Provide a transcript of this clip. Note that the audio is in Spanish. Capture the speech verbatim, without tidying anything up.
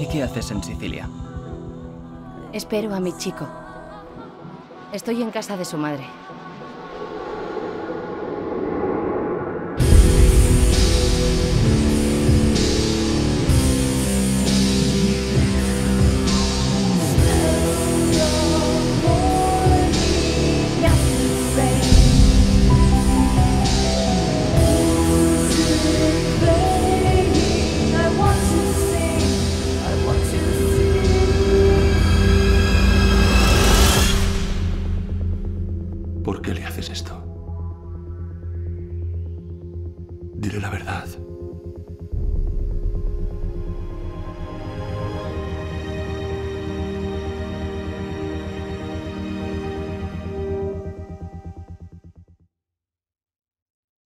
qué haces en Sicilia? Espero a mi chico. Estoy en casa de su madre. ¿Por qué le haces esto? Dile la verdad.